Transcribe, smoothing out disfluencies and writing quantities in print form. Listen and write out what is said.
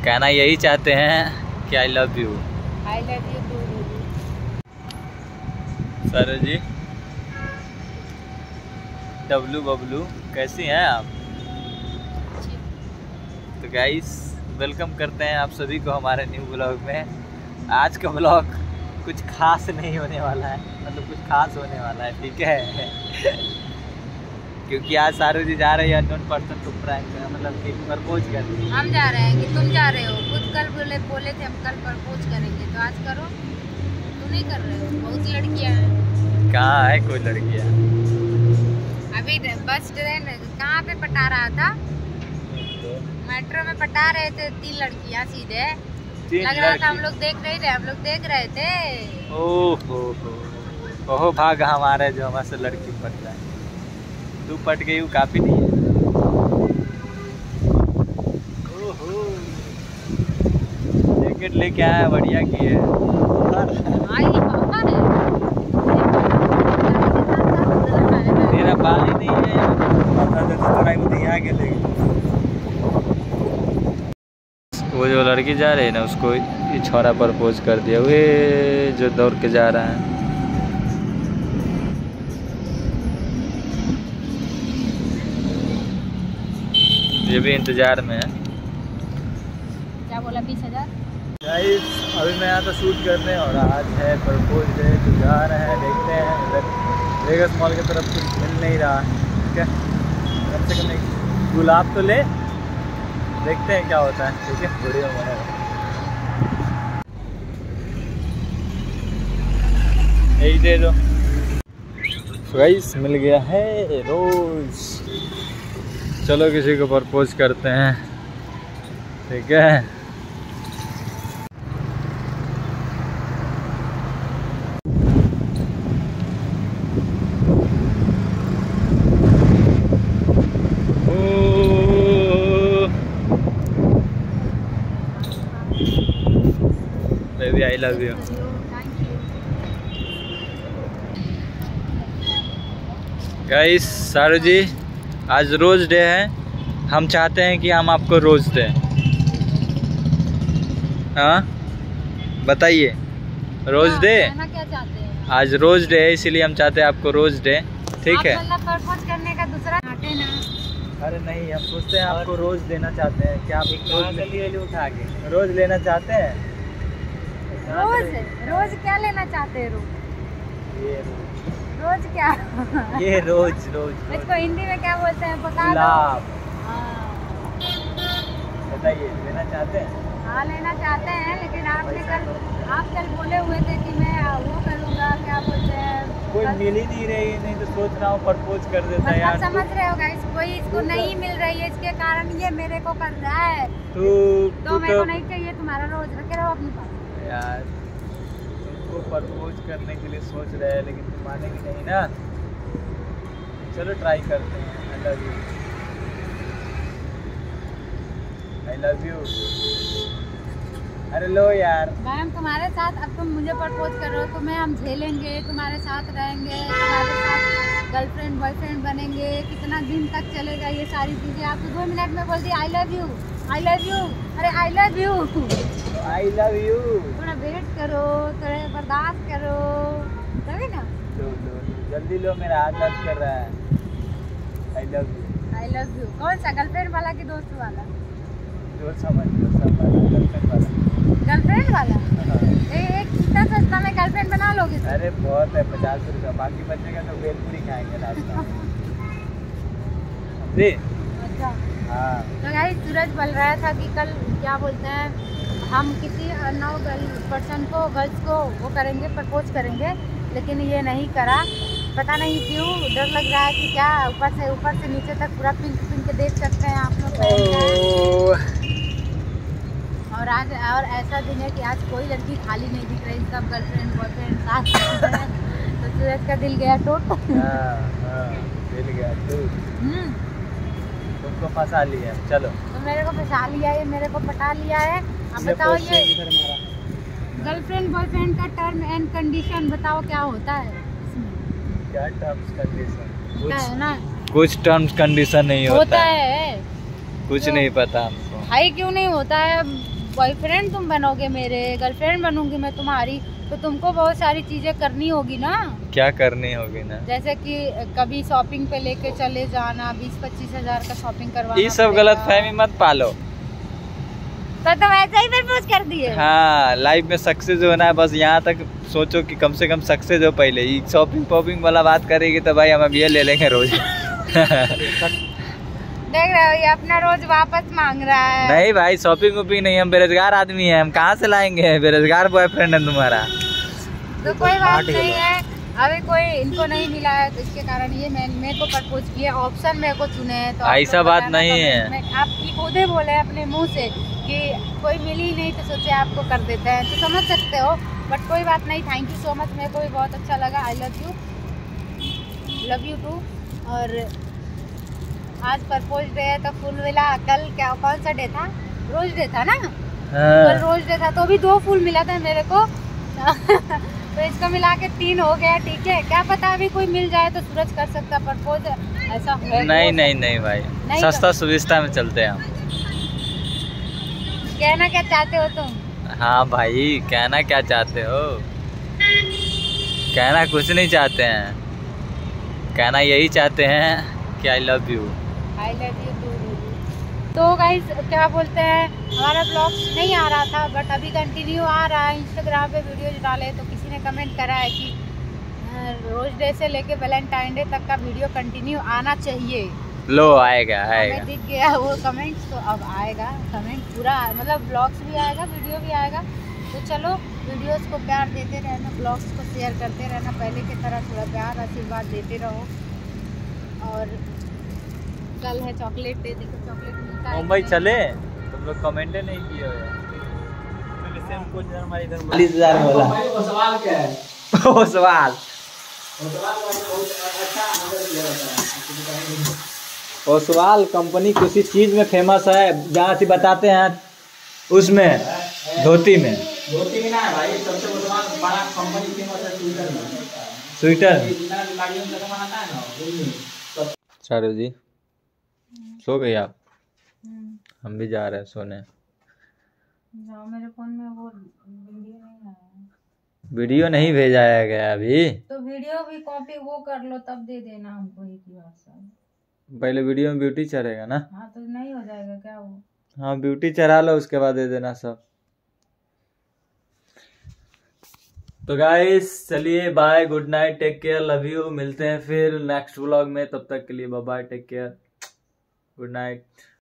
कहना यही चाहते हैं कि I love you. I love you too. Sir ji डब्लू बबलू कैसी हैं आप? तो गाइस वेलकम करते हैं आप सभी को हमारे न्यू ब्लॉग में। आज का ब्लॉग कुछ खास नहीं होने वाला है, मतलब कुछ खास होने वाला है, ठीक है। क्योंकि आज सारू जी जा रहे हैं अननोन पर्सन को प्रैंक करने, मतलब कि प्रपोज करने। हम जा रहे हैं कि तुम जा रहे हो? खुद कल बोले थे हम कल प्रपोज करेंगे, तो आज करो। तुम नहीं कर रहे हो? बहुत लड़कियां हैं। कहाँ है कोई लड़कियाँ? अभी बस ट्रेन कहाँ पे पटा रहा था? मेट्रो में पटा रहे थे 3 लड़कियाँ सीधे। लग रहा था हम लोग देख नहीं रहे, हम लोग देख रहे थे। ओहो भाग हमारे जो हमारे से लड़की पट जाए। तू पट गई हूँ काफी नहीं है। ओहो जैकेट लेके आया, बढ़िया की है। तेरा बाल ही नहीं है, वो जो लड़की जा रही है ना उसको ये छोरा प्रपोज कर दिया, वे जो दौड़ के जा रहा है। ये भी इंतजार में है। क्या बोला? 20,000। गाइस अभी मैं यहाँ तो शूट करने और आज है प्रपोज डे, तो जा रहे हैं, देखते हैं। इधर वेगस मॉल की तरफ कुछ मिल नहीं रहा, ठीक है। कम से कम एक गुलाब तो ले, देखते हैं क्या होता है, ठीक है। वीडियो बनेगा। यही दे दो। गाइस मिल गया है रोज, चलो किसी को प्रपोज करते हैं, ठीक है। Baby I love you. Guys Saru ji आज रोज डे है, हम चाहते हैं कि हम आपको रोज दें। हाँ बताइए, रोज दे? क्या चाहते हैं? आज रोज डे है इसलिए हम चाहते हैं आपको रोज दे, ठीक है। मतलब प्रपोज करने का दूसरा नाटे ना। अरे नहीं, हम सोचते हैं आपको रोज देना चाहते हैं। क्या आप उठा के रोज लेना चाहते हैं? रोज क्या लेना चाहते हैं? रोज क्या? ये रोज इसको हिंदी में क्या बोलते हैं बता दो। बताइए लेना चाहते हैं? हाँ लेना चाहते हैं, लेकिन आप कल बोले हुए थे कि मैं वो करूँगा, क्या बोलते हैं। कोई मिल ही नहीं रही, नहीं तो सोच रहा हूँ प्रपोज कर देता है यार। समझ रहे हो गाइस, कोई इसको नहीं मिल रही है, इसके कारण ये मेरे को कर रहा है। तो मेरे को नहीं चाहिए, तुम्हारा रोज रखे रहो अपने पास यार। तुमको प्रपोज करने के लिए सोच रहे हैं लेकिन तुम मानेगी नहीं ना। चलो ट्राई करते हैं। I love you, I love you. अरे लो यार, मैम तुम्हारे साथ अब तुम मुझे प्रपोज कर रहे हो, तुम्हें हम झेलेंगे, तुम्हारे साथ रहेंगे, तुम्हारे साथ गर्लफ्रेंड बॉयफ्रेंड बनेंगे। कितना दिन तक चलेगा ये सारी चीजें? आपको 2 मिनट में बोल दी I love you, I love you. अरे I love you, I love you. थोड़ा वेट करो, थोड़ा बर्दाश्त करो, तभी ना। लो जल्दी लो, मेरा हाथ दर्द कर रहा है। I love you. I love you कौन सा? गर्लफ्रेंड वाला कि दोस्त वाला? जो समझ लो, सब गर्लफ्रेंड वाला। गर्लफ्रेंड वाला? एक कितना सस्ता में गर्लफ्रेंड बना लोगे? अरे बहुत है, 50 रुपया, बाकी बचेगा तो भेलपुरी खाएंगे नाश्ता। समझे? अच्छा हाँ। तो गाइस सूरज बोल रहा था कि कल क्या बोलते हैं, हम किसी पर्सन को, गर्ल्स को वो करेंगे, प्रपोज करेंगे, लेकिन ये नहीं करा। पता नहीं क्यों, डर लग रहा है कि क्या ऊपर से नीचे तक पूरा पिंक पिंक देख सकते हैं आप लोग। और आज और ऐसा दिन है कि आज कोई लड़की खाली नहीं दिख रही, सब गर्लफ्रेंड बॉयफ्रेंड साथ हैं। तो सूरज का दिल गया टूट। दिल गया टूट। तुमको फंसा लिया, चलो। तो मेरे को फंसा लिया है, मेरे को पटा लिया है। अब बताओ ये गर्लफ्रेंड बॉयफ्रेंड का टर्म एंड कंडीशन बताओ क्या होता है? क्या टर्म्स कंडीशन? है ना, कुछ टर्म्स कंडीशन नहीं होता है। कुछ तो नहीं पता हमको। भाई क्यों नहीं होता है? बॉयफ्रेंड तुम बनोगे मेरे, गर्लफ्रेंड बनूंगी मैं तुम्हारी, तो तुमको बहुत सारी चीजें करनी होगी ना। क्या करनी होगी ना? जैसे कि कभी शॉपिंग पे लेके चले जाना, 20-25 हजार का शॉपिंग करवाना। ये सब गलत फहमी मत पालो। तो तुम ऐसे ही प्रपोज कर दिए? हाँ, लाइफ में सक्सेस होना है, बस यहाँ तक सोचो कि कम से कम सक्सेस हो पहले। ये शॉपिंग पॉपिंग वाला बात करेगी तो भाई हम अब ये ले लेंगे रोज। देख रहे हो, ये अपना रोज वापस मांग रहा है। नहीं भाई, शॉपिंग वॉपिंग नहीं, हम बेरोजगार आदमी हैं, हम कहाँ से लाएंगे? बेरोजगार बॉयफ्रेंड है तुम्हारा। तो कोई बात नहीं है, अभी कोई इनको नहीं मिला है तो इसके कारण ये मेरे को प्रपोज किया, ऑप्शन मेरे को चुने हैं। तो ऐसा बात नहीं है, आप खुद ही बोले अपने मुंह से कि कोई मिली ही नहीं तो सोचे आपको कर देते हैं, तो समझ सकते हो। बट कोई बात नहीं, थैंक यू सो मच, मेरे को भी बहुत अच्छा लगा। I love you too. और आज प्रपोज डे है तो फूल मिला। कल क्या कौन सा डे था? रोज डे था ना? कल रोज डे था तो भी 2 फूल मिला था मेरे को। तो इसको मिला के 3 हो गया। ठीक है, क्या पता अभी कोई मिल जाए तो सूरज कर सकता प्रपोज, ऐसा है? नहीं भाई, सस्ता सुविस्ता में चलते हैं हम। कहना क्या चाहते हो तुम? हाँ भाई, कहना क्या चाहते हो? कहना कुछ नहीं चाहते हैं, कहना यही चाहते हैं कि आई लव यू टू। तो गाइस क्या बोलते हैं, हमारा ब्लॉग नहीं आ रहा था बट अभी कंटिन्यू आ रहा है। इंस्टाग्राम पे वीडियो डाले तो किसी ने कमेंट करा है कि रोज डे से लेके वैलेंटाइन डे तक का वीडियो कंटिन्यू आना चाहिए। लो आएगा हमें दिख गया वो कमेंट्स, तो अब आएगा कमेंट पूरा, मतलब ब्लॉग्स भी आएगा, वीडियो भी आएगा। तो चलो वीडियोस को प्यार देते रहना, ब्लॉग्स को शेयर करते रहना, पहले की तरह थोड़ा प्यार आशीर्वाद देते रहो। और कल है चॉकलेट डे, देखो चॉकलेट मिलता है। मुंबई चले? तुम लोग कमेंट नहीं किए हो यार। हमारे इधर 40,000 बोला। वो सवाल क्या है? वो सवाल ओसवाल कंपनी किसी चीज में फेमस है, जहाँ से बताते हैं उसमें धोती में ना है भाई। सबसे बड़ा कंपनी फेमस है स्वेटर में। स्वेटर चारू जी सो गई आप? हम भी जा रहे हैं सोने। जाओ, मेरे फोन में वो वीडियो नहीं आया। वीडियो नहीं भेजा गया अभी। तो वीडियो भी कॉपी वो कर लो तब दे देना हमको एक ही बार। पहले वीडियो में ब्यूटी चढ़ेगा ना? हाँ तो नहीं हो जाएगा क्या वो? हाँ ब्यूटी चढ़ा लो, उसके बाद दे देना सब। तो गाइस चलिए, bye, good night, take care, love you. मिलते हैं फिर नेक्स्ट व्लॉग में, तब तक के लिए bye bye, take care, good night.